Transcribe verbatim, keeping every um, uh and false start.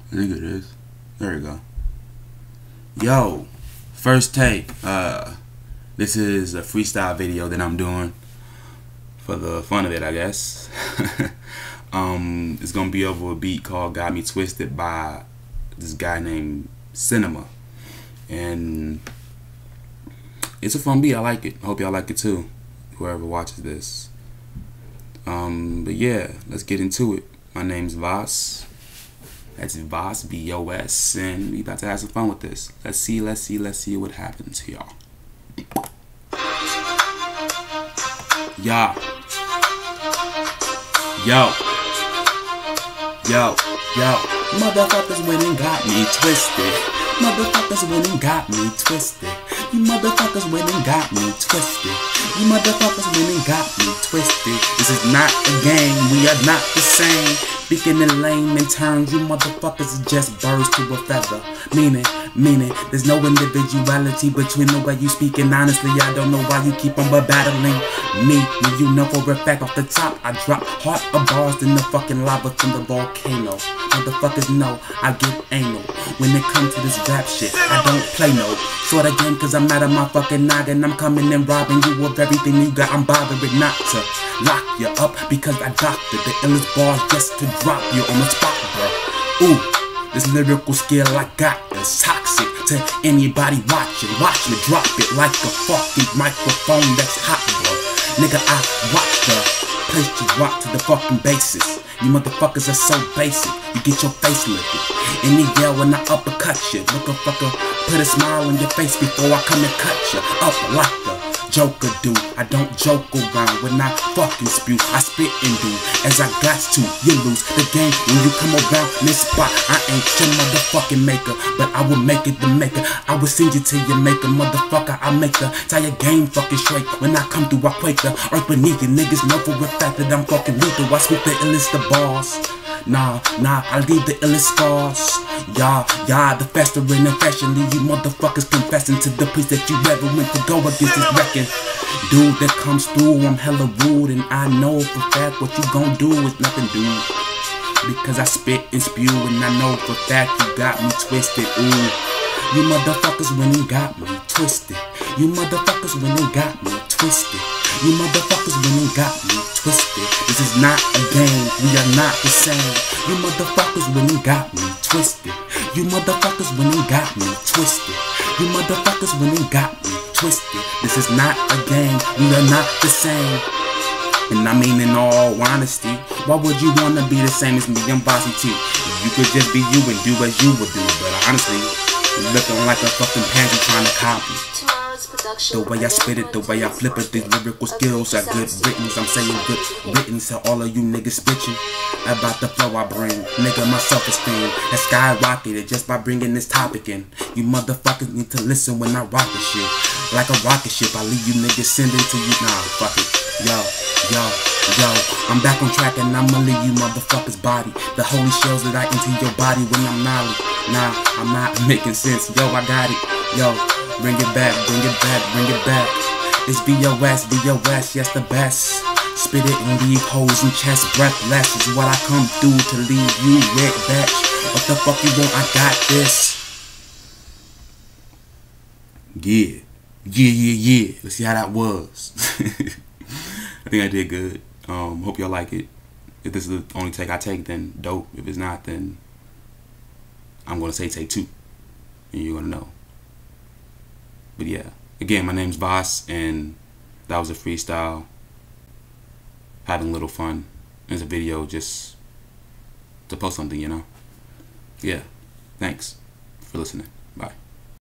I think it is. There we go. Yo, first take. Uh, this is a freestyle video that I'm doing for the fun of it, I guess. um, it's gonna be over a beat called "Got Me Twisted" by this guy named Cinema, and it's a fun beat. I like it. I hope y'all like it too. Whoever watches this. Um, but yeah, let's get into it. My name's Voss. That's Voss, B O S, and we about to have some fun with this. Let's see, let's see, let's see what happens to y'all. Yo. Yo. Yo. Yo. Motherfuckers went and got me twisted. Motherfuckers went and got me twisted. You motherfuckers went and got me twisted. You motherfuckers went and got me twisted. This is not a game, we are not the same. Speaking in layman terms, you motherfuckers are just birds to a feather. Meaning, meaning, there's no individuality between the way you speak, and honestly, I don't know why you keep on battling me. When you know for a fact off the top, I drop hard of bars in the fucking lava from the volcano. Motherfuckers know I get anal when it comes to this rap shit. I don't play no sort of game, cause I'm out of my fucking noggin. I'm coming and robbing you of everything you got. I'm bothering not to lock you up because I doctored the illest bars just to drop you on the spot, bro. Ooh, this lyrical skill I got is toxic to anybody watching. Watch me drop it like a fucking microphone that's hot, bro. Nigga, I watch the place you rock to the fucking basis. You motherfuckers are so basic, you get your face lifted. And they yell when I uppercut you. Motherfucker, put a smile on your face before I come and cut you up like the Joker do. I don't joke around when I fucking spew. I spit and do as I got to. You lose the game when you come around this spot. I ain't your motherfucking maker, but I will make it the maker. I will send you to your maker, motherfucker. I make the entire game fucking straight. When I come through, I quake the earth beneath you. Niggas know for a fact that I'm fucking lethal. I sweep the illest of balls. Nah, nah, I leave the illest scars. Y'all, y'all, the faster and affectionately you motherfuckers confessing to the place that you ever went to go against this wrecking. Dude that comes through, I'm hella rude, and I know for fact what you gon' do is nothing, dude. Because I spit and spew, and I know for fact you got me twisted, ooh. You motherfuckers went and got me twisted. You motherfuckers went and got me twisted. You motherfuckers went and got me twisted. This is not a game, we are not the same. You motherfuckers went and got me twisted. You motherfuckers went and got me twisted. You motherfuckers went and got me twisted. This is not a game, we are not the same. And I mean in all honesty, why would you wanna be the same as me? I'm Bossy T. You could just be you and do as you would do, but honestly, you're looking like a fucking pansy trying to copy. The way I spit it, the way I flip it, these lyrical skills are good written. I'm saying good written to all of you niggas bitching about the flow I bring. Nigga, my self-esteem has skyrocketed just by bringing this topic in. You motherfuckers need to listen when I rock this shit. Like a rocket ship, I leave you niggas sending to you. Nah, fuck it. Yo, yo, yo, I'm back on track and I'ma leave you motherfuckers body. The holy shells that I enter your body when I'm gnarly. Nah, I'm not making sense. Yo, I got it. Yo. Bring it back, bring it back, bring it back. It's V O S, V O S, yes the best. Spit it and leave holes in chest, breathless is what I come through to leave you wet, bitch. What the fuck you want? I got this. Yeah, yeah, yeah, yeah. Let's see how that was. I think I did good. Um, hope y'all like it. If this is the only take I take, then dope. If it's not, then I'm gonna say take two, and you're gonna know. But yeah, again, my name's Voss, and that was a freestyle. Having a little fun. It's a video just to post something, you know? Yeah, thanks for listening. Bye.